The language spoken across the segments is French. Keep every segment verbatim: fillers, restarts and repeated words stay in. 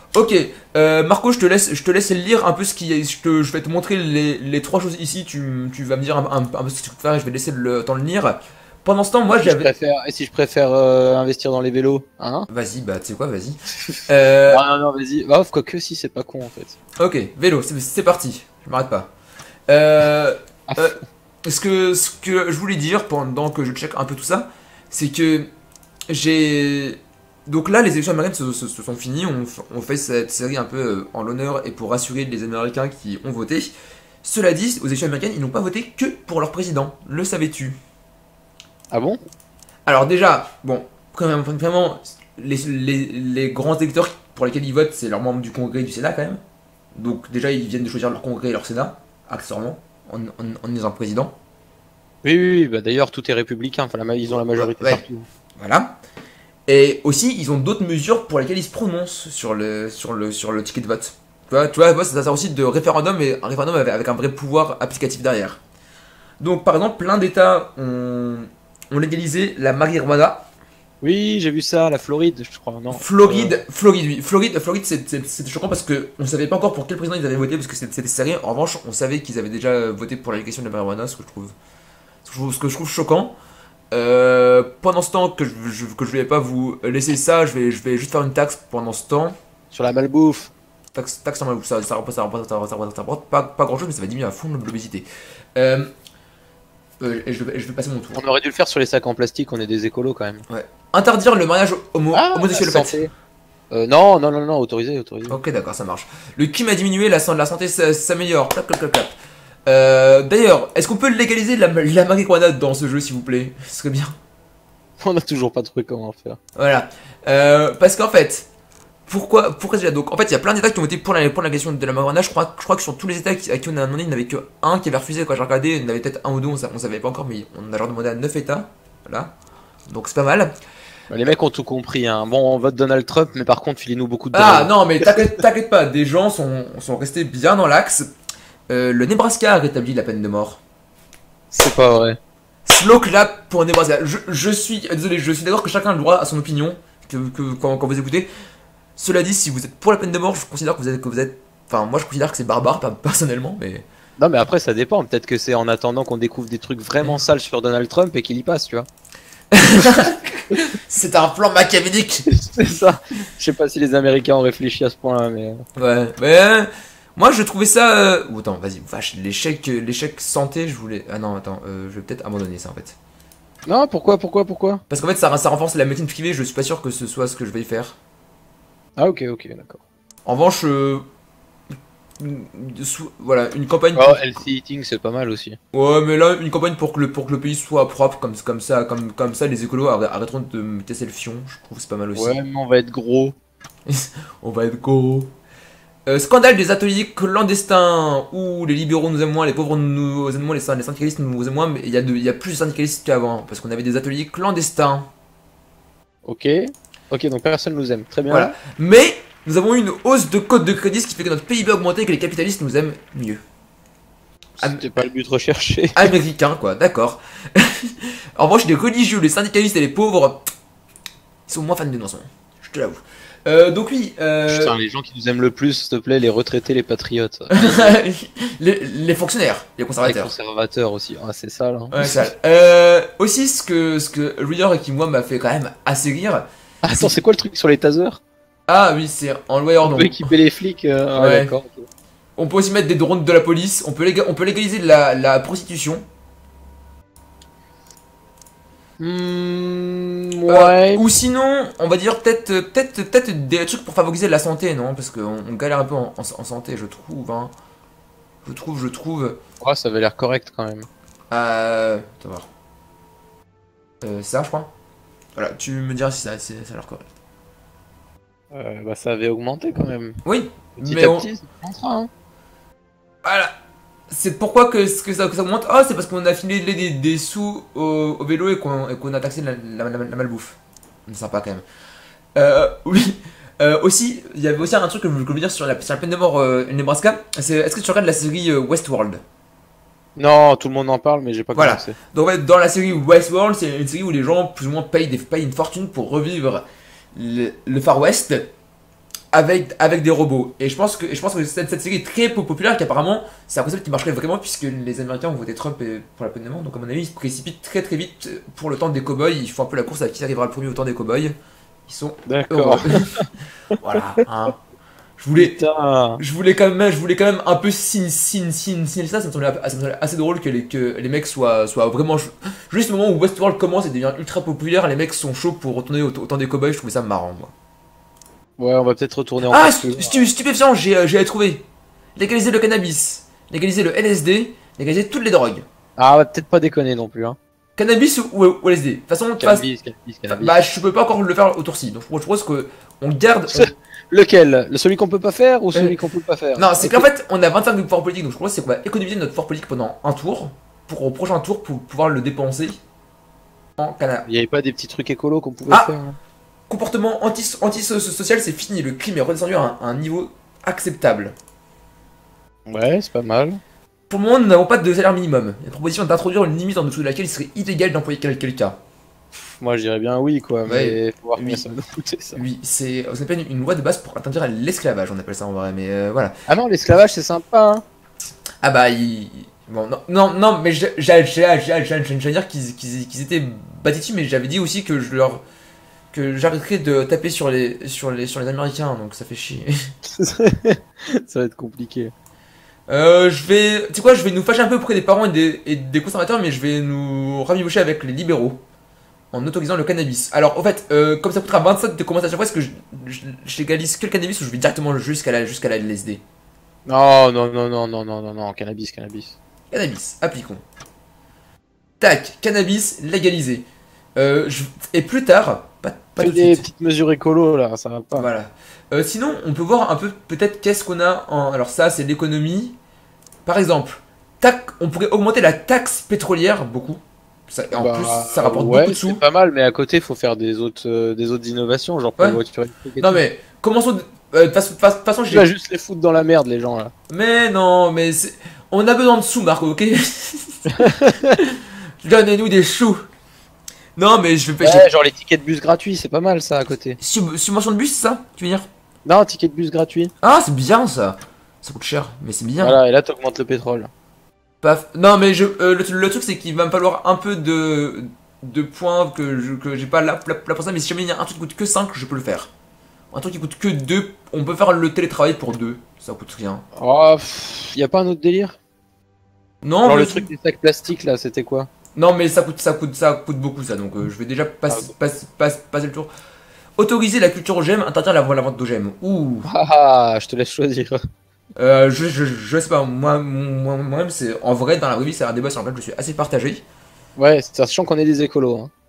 Ok, euh, Marco, je te laisse, je te laisse lire un peu ce qui est. Je, te- je vais te montrer les, les trois choses ici. Tu, tu vas me dire un, un- un peu ce que tu peux faire et je vais laisser le temps de lire. Pendant ce temps, Et moi si je j'avais. préfère, et si je préfère euh, investir dans les vélos, hein? Vas-y, bah tu sais quoi, vas-y. Euh, Non, non, non, vas-y. Bah, quoique si, c'est pas con en fait. ok, vélo, c'est c'est parti. Je m'arrête pas. Euh, À euh, fond. ce que, ce que je voulais dire pendant que je check un peu tout ça, c'est que j'ai. Donc là, les élections américaines se, se- se sont finies. On, f- on fait cette série un peu euh, en l'honneur et pour rassurer les Américains qui ont voté. Cela dit, aux élections américaines, ils n'ont pas voté que pour leur président. Le savais-tu? Ah bon? Alors déjà, bon, vraiment, vraiment, les, les, les grands électeurs pour lesquels ils votent, c'est leurs membres du Congrès et du Sénat quand même. Donc déjà, ils viennent de choisir leur Congrès et leur Sénat, accessoirement, en, en, en élisant un président. Oui, oui, oui. Bah d'ailleurs, tout est républicain. Enfin, la ma- ils ont la majorité Ouais, partout. voilà. Et aussi, ils ont d'autres mesures pour lesquelles ils se prononcent sur le, sur le, sur le ticket de vote. Tu vois, tu vois, moi, ça sert aussi de référendum, mais un référendum avec, avec un vrai pouvoir applicatif derrière. Donc, par exemple, plein d'États ont, ont légalisé la marijuana. Oui, j'ai vu ça, la Floride, je crois. Non. Euh, Floride, Floride, oui. Floride, Floride, c'est- c'est- c'était choquant parce que on savait pas encore pour quel président ils avaient voté parce que c'était c'était serré. En revanche, on savait qu'ils avaient déjà voté pour la légalisation de la marijuana, ce que je trouve, ce que je trouve, ce que je trouve choquant. Euh, pendant ce temps que je, je- que je vais pas vous laisser ça, je vais, je vais juste faire une taxe pendant ce temps. sur la malbouffe. Taxe, taxe en ça, ça rapporte, ça rapporte, ça rapporte, ça rapporte, ça rapporte pas, pas grand chose, mais ça va diminuer à fond l'obésité. Euh, euh, et je, vais, je vais passer mon tour. On aurait dû le faire sur les sacs en plastique, on est des écolos quand même. Ouais. Interdire le mariage homo, Ah, homosexuel, le fait. santé. Euh, non, non, non, non, autorisé, autorisé. Ok, d'accord, ça marche. Le climat a diminué, la, san- la santé s- s'améliore. Clap, clap, clap, clap. Euh, D'ailleurs, est-ce qu'on peut légaliser la, la marijuana dans ce jeu, s'il vous plaît? Ce serait bien. On a toujours pas trouvé comment faire. Voilà. Euh, parce qu'en fait, pourquoi, pourquoi déjà donc en fait, il y a plein d'États qui ont été pour la, pour la question de la marijuana. Je crois, je crois que sur tous les États qui- à qui on a demandé, il n'y en avait que un qui avait refusé. Quand j'ai regardé, il y en avait peut-être un ou deux, on, sa- on savait pas encore, mais on a genre demandé à neuf États. Voilà. Donc c'est pas mal. Bah, les mecs ont tout compris, hein. Bon, on vote Donald Trump, mais par contre, filez-nous beaucoup de Ah drogue. non, mais t'inquiète t'inquiète pas, des gens sont, sont restés bien dans l'axe. Euh, le Nebraska a rétabli la peine de mort. C'est pas vrai. Slow clap pour Nebraska. Je, je suis désolé, je suis d'accord que chacun a le droit à son opinion que, que- quand, quand vous écoutez. Cela dit, si vous êtes pour la peine de mort, je considère que vous êtes, que vous êtes, enfin moi je considère que c'est barbare pas- personnellement, mais Non, mais après, ça dépend. Peut-être que c'est en attendant qu'on découvre des trucs vraiment sales sur Donald Trump et qu'il y passe, tu vois. c'est un plan machiavélique. C'est ça. Je sais pas si les Américains ont réfléchi à ce point-là, mais. Ouais, mais euh, moi je trouvais ça. Euh... ou attends, vas-y, vache, l'échec, l'échec santé, je voulais. Ah non, attends, euh, je vais peut-être abandonner ça en fait. Non, pourquoi, pourquoi, pourquoi? Parce qu'en fait ça, ça renforce la médecine privée, je suis pas sûr que ce soit ce que je vais faire. Ah, ok, ok, d'accord. En revanche, euh, sous- voilà, une campagne. Oh, healthy eating, c'est pas mal aussi. Ouais, mais là, une campagne pour que le, pour que le pays soit propre, comme, comme ça, comme, comme ça, les écolos arr- arrêteront de me tester le fion. Je trouve que c'est pas mal aussi. Ouais, mais on va être gros. On va être go. Euh, scandale des ateliers clandestins où les libéraux nous aiment moins, les pauvres nous aiment moins, les, syn- les syndicalistes nous aiment moins, mais il y, a de- il y a plus de syndicalistes qu'avant, parce qu'on avait des ateliers clandestins. Ok. Ok, donc personne nous aime. Très bien. Voilà. Mais nous avons eu une hausse de cote de crédit, ce qui fait que notre P I B a augmenté et que les capitalistes nous aiment mieux. C'était pas le but recherché. Américains, quoi, d'accord. En revanche, les religieux, les syndicalistes et les pauvres, ils sont moins fans de nous en ce moment. Je te l'avoue. Euh, donc oui, euh... Putain, les gens qui nous aiment le plus, s'il te plaît, les retraités, les patriotes. les, les fonctionnaires, les Les conservateurs. conservateurs aussi. Ah, c'est ça, là. Ouais, ça. Euh, aussi, ce que, ce que Reader et qui, moi, m'a fait quand même assez rire. Ah, attends, c'est quoi le truc sur les tasers? Ah oui, c'est en loi et On ordre. peut équiper les flics. euh, ah, Ouais. d'accord. Ok. On peut aussi mettre des drones de la police. On peut, léga- on peut légaliser la, la prostitution. Hmm, Euh, ouais. ou sinon, on va dire peut-être peut-être peut-être des trucs pour favoriser la santé, non? Parce qu'on on galère un peu en, en- en santé, je trouve. Hein. Je trouve, je trouve. Ouais, ça avait l'air correct quand même. Euh. Attends voir. Euh, ça, je crois. Voilà, tu me diras si ça, si ça a l'air correct. Euh, bah, ça avait augmenté quand même. Oui, Petit mais à on- petit, ça augmentera, hein. Voilà. C'est pourquoi que, que, ça, que ça augmente. Ah, c'est parce qu'on a filé des, des, des sous au, au vélo et qu'on et qu'on a taxé la, la, la, la malbouffe. C'est sympa quand même. Euh, oui. Euh, aussi, il y avait aussi un truc que je voulais dire sur la, sur la peine de mort euh, au Nebraska. C'est est-ce que tu regardes la série euh, Westworld? Non, tout le monde en parle, mais j'ai pas Voilà. commencé. Donc en fait, dans la série Westworld, c'est une série où les gens plus ou moins payent, des, payent une fortune pour revivre le, le Far West. avec, avec des robots. Et je pense que, et je pense que cette, cette série est très po- populaire, qu'apparemment, c'est un concept qui marcherait vraiment, puisque les Américains ont voté Trump et- pour l'abonnement. Donc, à mon avis, ils se précipitent très très vite pour le temps des cowboys. Ils font un peu la course à qui arrivera le premier au temps des cowboys. Ils sont heureux. D'accord. Voilà, hein. Je voulais, Putain. je voulais quand même, je voulais quand même un peu signer signer signer signer ça. Ça me semblait, ça me semblait assez drôle que les, que les mecs soient, soient vraiment. Juste au moment où Westworld commence et devient ultra populaire, les mecs sont chauds pour retourner au, au temps des cowboys. Je trouvais ça marrant, moi. Ouais, on va peut-être retourner encore Ah, plus. stu- stupéfiant, j'ai euh, j'ai trouvé. Légaliser le cannabis, légaliser le L S D, légaliser toutes les drogues. Ah, on va peut-être pas déconner non plus, hein. Cannabis ou, ou- ou L S D. De toute façon, de toute façon- Cannabis, cannabis, cannabis. bah, je peux pas encore le faire autour-ci. Donc, je pense que on garde. on- Lequel? Le celui qu'on peut pas faire ou celui qu'on peut pas faire? Non, c'est Ok. qu'en fait, on a vingt-cinq de pouvoir politique, donc je pense que c'est qu'on va économiser notre pouvoir politique pendant un tour, pour au prochain tour pour pouvoir le dépenser en cannabis. Il y avait pas des petits trucs écolos qu'on pouvait Ah. faire, hein. Comportement anti- antisocial, c'est fini, le crime est redescendu à un, à un niveau acceptable. Ouais, c'est pas mal. Pour le moment, nous n'avons pas de salaire minimum. Il y a une proposition d'introduire une limite en dessous de laquelle il serait illégal d'employer quel- quelqu'un. Moi, je dirais bien oui, quoi, mais Ouais. faut voir combien Oui. ça va nous coûter, ça. Oui, c'est on appelle une loi de base pour interdire l'esclavage, on appelle ça en vrai, mais euh, voilà. Ah non, l'esclavage, c'est sympa, hein. Ah bah, il... Bon, non, non, non mais j'ai- j'ai- j'ai- j'ai- j'ai- j'allais dire qu'ils qu'ils- qu'ils étaient bâtis dessus, mais j'avais dit aussi que je leur... que j'arrêterais de taper sur les, sur les, sur les Américains, donc ça fait chier. Ça va être compliqué. Euh, je vais... Tu sais quoi, je vais nous fâcher un peu auprès des parents et des, et des conservateurs, mais je vais nous rabibocher avec les libéraux. En autorisant le cannabis. Alors, en fait, euh, comme ça coûtera vingt-sept de commencer à chaque fois, est-ce que je, je, je légalise que le cannabis ou je vais directement jusqu'à la, jusqu'à la L S D? Non, non, non, non, non, non, non, non, cannabis, cannabis. Cannabis, appliquons. Tac, cannabis légalisé. Euh, je- et plus tard, pas, pas Fais tout de des suite. petites mesures écolo, là, ça va pas. Voilà. Euh, sinon, on peut voir un peu peut-être qu'est-ce qu'on a en. Alors, ça, c'est l'économie. Par exemple, tac, on pourrait augmenter la taxe pétrolière beaucoup. Ça, et en Bah, plus, ça rapporte ouais, beaucoup de sous. c'est pas mal, mais à côté, faut faire des autres, euh, des autres innovations, genre pour Ouais. les voitures électriques et Non, tout. mais commençons. De euh, de façon, de toute façon, Tu j'ai. vas juste les foutre dans la merde, les gens, là. Mais non, mais c'est- on a besoin de sous, Marco, ok? Donnez-nous des choux. Non, mais je vais pas. Ouais, genre les tickets de bus gratuits, c'est pas mal, ça, à côté. Sub- subvention de bus, c'est ça? Tu veux dire? Non, ticket de bus gratuit. Ah, c'est bien ça. Ça coûte cher, mais c'est bien. Voilà, et là, t'augmentes le pétrole. Paf. Non, mais je, euh, le, le truc, c'est qu'il va me falloir un peu de, de points que je que j'ai pas là, là, là pour ça. Mais si jamais il y a un truc qui coûte que cinq, je peux le faire. Un truc qui coûte que deux, on peut faire le télétravail pour deux. Ça coûte rien. Oh, pff, y a pas un autre délire? Non, Genre mais, le truc des sacs plastiques, là, c'était quoi? non, mais ça coûte, ça coûte, ça coûte beaucoup ça. Donc euh, je vais déjà passer, Ah, passer, passer, passer le tour. Autoriser la culture O G M, interdire la, la vente d'O G M. Ouh. Ah, ah, je te laisse choisir. Euh, je, je, je sais pas, moi, moi, moi-même, c'est en vrai, dans la vraie vie, c'est un débat sur lequel je suis assez partagé. Ouais, sachant qu'on est des écolos, hein.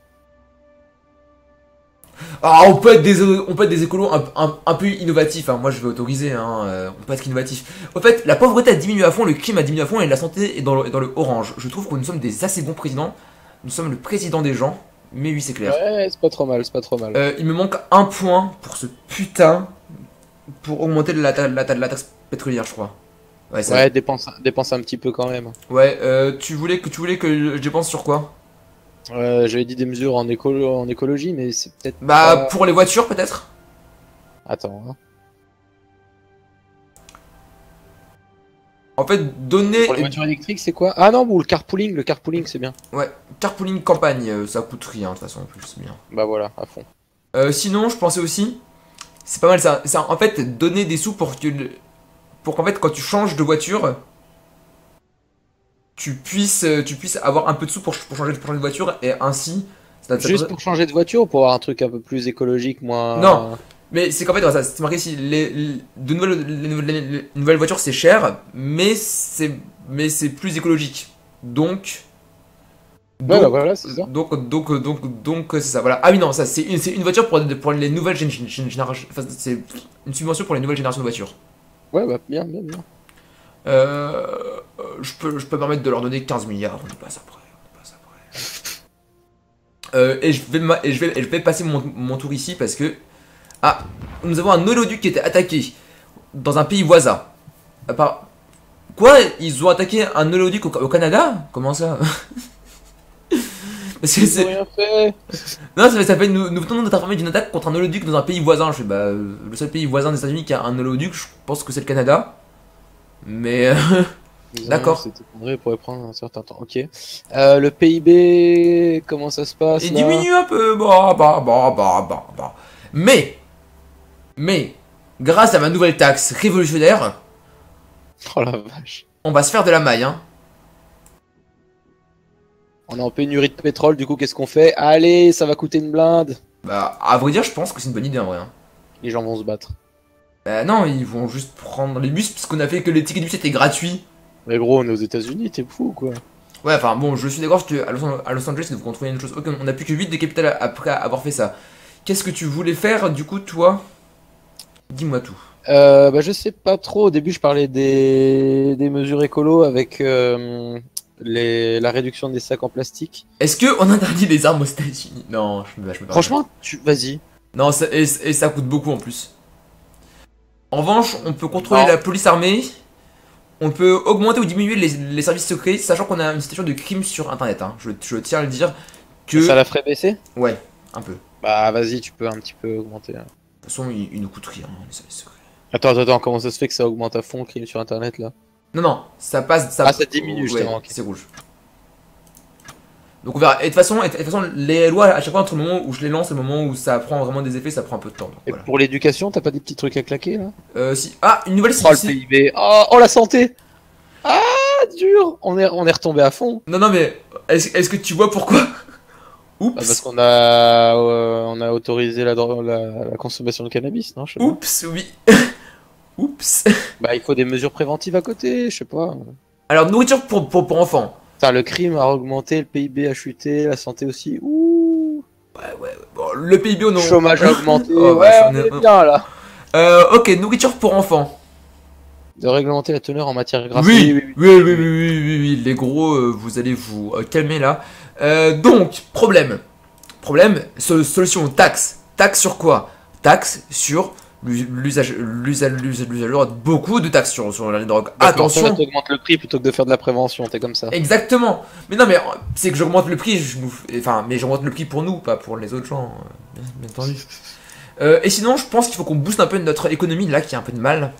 Ah, on peut être des, on peut être des écolos un, un, un peu innovatifs, hein. Moi je vais autoriser, hein. euh, on peut être innovatif. Au fait, la pauvreté a diminué à fond, le crime a diminué à fond et la santé est dans le, est dans le orange. Je trouve que nous sommes des assez bons présidents. Nous sommes le président des gens, mais oui, c'est clair. Ouais, c'est pas trop mal, c'est pas trop mal. Euh, il me manque un point pour ce putain. Pour augmenter la, ta- la, ta- la taxe pétrolière, je crois. Ouais, ça. Ouais, dépense, dépense un petit peu quand même. Ouais, euh, tu voulais que tu voulais que je dépense sur quoi? Euh, j'avais dit des mesures en, écolo, en écologie, mais c'est peut-être Bah, pas... pour les voitures peut-être? Attends, hein. En fait, donner. Pour les voitures électriques, c'est quoi? Ah non, ou le carpooling, le carpooling, c'est bien. Ouais, carpooling campagne, euh, ça coûte rien de toute façon en plus, c'est bien. Bah voilà, à fond. Euh, sinon, je pensais aussi, c'est pas mal ça, ça en fait donner des sous pour que le- pour qu'en fait quand tu changes de voiture, tu puisses euh, tu puisses avoir un peu de sous pour, pour changer, pour changer de voiture et ainsi. ça- ça- Juste pour changer de voiture ou pour avoir un truc un peu plus écologique, moi. Non. Mais c'est qu'en fait, voilà, ça, c'est marqué ici, les, les- de nouvelles, les, nouvelles- les- les nouvelles voitures c'est cher, mais c'est mais c'est plus écologique. Donc. Ouais, donc- bah voilà, c'est ça. Donc, donc, donc, donc, c'est ça, voilà. Ah oui, non, ça, c'est une, c'est une voiture pour, pour les nouvelles gén- gén- gén- générations. Enfin, c'est une subvention pour les nouvelles générations de voitures. Ouais, bah bien, bien, bien. Euh, euh, je peux, je peux me permettre de leur donner quinze milliards, on y passe après. On y passe après. Euh, et, je vais, ma- et, je vais, et je vais passer mon, mon tour ici parce que. Ah, nous avons un oléoduc qui était attaqué dans un pays voisin. À part- Quoi? Ils ont attaqué un oléoduc au, au Canada? Comment ça? Parce que Ils ont c'est. rien fait. Non, ça, ça fait nous, nous venons d'être informés d'une attaque contre un holoduc dans un pays voisin. Je fais bah euh, le seul pays voisin des États-Unis qui a un holoduc, je pense que c'est le Canada. Mais euh, Ils ont d'accord. rien, Cet effondré pourrait prendre un certain temps. Ok. Euh, le P I B, comment ça se passe il là? diminue un peu. Bah bah bah bah bah bah. Mais mais grâce à ma nouvelle taxe révolutionnaire, Oh la vache. on va se faire de la maille, hein. On est en pénurie de pétrole, du coup, qu'est-ce qu'on fait? Allez, ça va coûter une blinde. Bah à vrai dire, je pense que c'est une bonne idée en vrai, hein. Les gens vont se battre. Bah non, ils vont juste prendre les bus parce qu'on a fait que les tickets de bus étaient gratuits. Mais gros, on est aux États-Unis, t'es fou ou quoi? Ouais, enfin bon, je suis d'accord qu'à Los, à Los Angeles, il faut qu'on trouve une chose. Ok, on a plus que huit de capitales après avoir fait ça. Qu'est-ce que tu voulais faire du coup, toi? Dis-moi tout. Euh, bah, je sais pas trop. Au début, je parlais des, des mesures écolo avec euh, les... la réduction des sacs en plastique. Est-ce qu'on interdit les armes aux États-Unis? Non, je me, je me permets. Franchement, tu... vas-y. Non, ça- et, et ça coûte beaucoup en plus. En revanche, on peut contrôler Non. la police armée. On peut augmenter ou diminuer les, les services secrets, sachant qu'on a une situation de crime sur internet, hein. Je, je tiens à le dire que. Ça la ferait baisser? Ouais, un peu. De Bah, vas-y, tu peux un petit peu augmenter. hein. toute façon, il, il nous coûte rien, les services secrets. Attends, attends, attends, comment ça se fait que ça augmente à fond le crime sur internet là? Non, non, ça passe. Ça, Ah, ça diminue, ouais, justement, ok. c'est rouge. Donc on verra. Et de toute façon, et de toute façon, les lois, à chaque fois, entre le moment où je les lance et le moment où ça prend vraiment des effets, ça prend un peu de temps. Donc, Et voilà. pour l'éducation, t'as pas des petits trucs à claquer là? Euh, si... Ah, une nouvelle Oh, le si- P I B. Oh, oh, la santé! Ah, dur! On est, on est retombé à fond. Non, non, mais est-ce est-ce que tu vois pourquoi? Oups. Ah, parce qu'on a, euh, on a autorisé la, dro- la, la consommation de cannabis, non? Je sais pas. Oups, oui. Oups. Bah, il faut des mesures préventives à côté, je sais pas. Alors, nourriture pour, pour, pour enfants. Putain, le crime a augmenté, le P I B a chuté, la santé aussi. Ouh! Ouais, ouais, ouais. Bon, le P I B, on Le en... chômage a augmenté. Oh, ouais, bah, on j'en ai- est bien là. Euh, ok, nourriture pour enfants. De réglementer la teneur en matière grasse. Oui, oui, oui, oui, oui, oui, oui, les gros, euh, vous allez vous euh, calmer là. Euh, donc, problème. Problème, so- solution, taxe. Taxe sur quoi? Taxe sur l'us- l'usage, l'usage, l'usage, l'usage, beaucoup de taxes sur, sur la drogue. Attention. Tu augmentes le prix plutôt que de faire de la prévention, t'es comme ça. Exactement. Mais non, mais euh, c'est que j'augmente le prix, je nous... enfin, mais j'augmente le prix pour nous, pas pour les autres gens, euh, bien, bien entendu. Euh, et sinon, je pense qu'il faut qu'on booste un peu notre économie, là, qui a un peu de mal.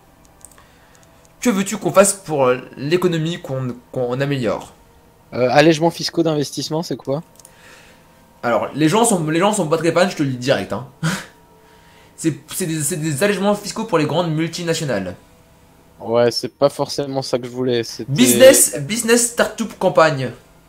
Que veux-tu qu'on fasse pour euh, l'économie qu'on qu'on améliore? Euh, allègements fiscaux d'investissement, c'est quoi? Alors, les gens sont, les gens sont pas très fans, je te le dis direct, hein. C'est c'est des, c'est des allègements fiscaux pour les grandes multinationales. Ouais, c'est pas forcément ça que je voulais. c'était- Business, business startup campagne.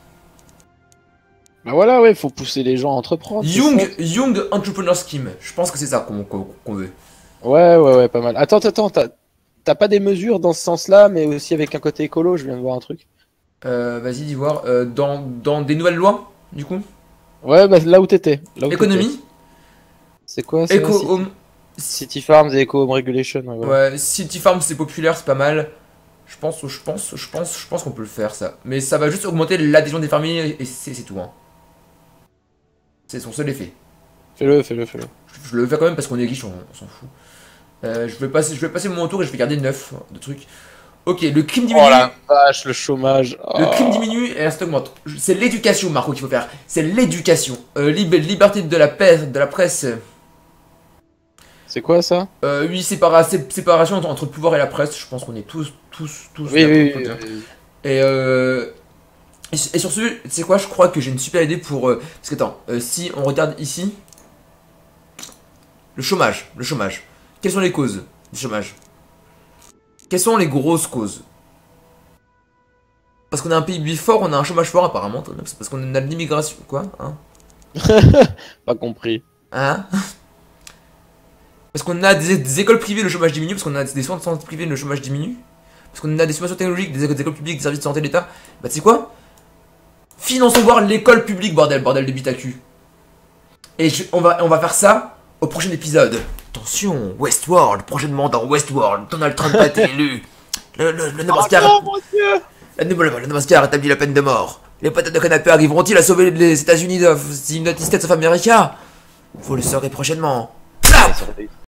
Bah voilà, ouais, faut pousser les gens à entreprendre. c'est Young, ça. Young Entrepreneur Scheme. Je pense que c'est ça qu'on qu'on- qu'on veut. Ouais, ouais, ouais, pas mal. Attends, attends, t'as t'as pas des mesures dans ce sens-là, mais aussi avec un côté écolo, je viens de voir un truc. Euh, vas-y, dis voir. Euh, dans, dans des nouvelles lois, du coup. Ouais, bah là où t'étais. là où t'étais. Économie. C'est quoi ça? Eco City... Home. City Farms et Eco Home Regulation. Ouais, ouais. Ouais, City Farm c'est populaire, c'est pas mal. Je pense, je pense, je pense, je pense qu'on peut le faire ça. Mais ça va juste augmenter l'adhésion des fermiers et c'est c'est tout. Hein. C'est son seul effet. Fais-le, fais-le, fais-le. Je, je le fais quand même parce qu'on est riche, on, on s'en fout. Euh, je vais passer, je vais passer mon tour et je vais garder neuf de trucs. Ok, le crime diminue. Oh la vache, le chômage. Le Oh. crime diminue et reste augmente. C'est l'éducation, Marco, qu'il faut faire. C'est l'éducation. Euh, lib- liberté de la paix, de la presse. C'est quoi ça? Euh, oui, sépara- sé- séparation entre, entre le pouvoir et la presse. Je pense qu'on est tous, tous, tous. Oui, d'accord oui, pour oui, dire. oui. Et, euh, et, et sur ce, tu sais quoi, je crois que j'ai une super idée pour. euh, parce que attends, euh, si on regarde ici, le chômage, le chômage. Quelles sont les causes du chômage? Quelles sont les grosses causes? Parce qu'on a un P I B fort, on a un chômage fort apparemment. C'est parce qu'on a de l'immigration, quoi, hein? Pas compris. Hein? Parce qu'on a des, des écoles privées, le chômage diminue. Parce qu'on a des soins de santé privés, le chômage diminue. Parce qu'on a des subventions technologiques, des écoles, des écoles publiques, des services de santé de l'État. Bah, tu sais quoi? Finançons voir l'école publique, bordel, bordel de bite à cul. Et je- on, va, on va faire ça au prochain épisode. Attention, Westworld, prochainement dans Westworld, Donald Trump a été élu. Le, le, le Nebraska, Oh non, mon dieu! la nouvelle- le Nebraska a rétabli la peine de mort. Les patates de canapé arriveront-ils à sauver les États-Unis de the United States of America? Vous le saurez prochainement. Plap!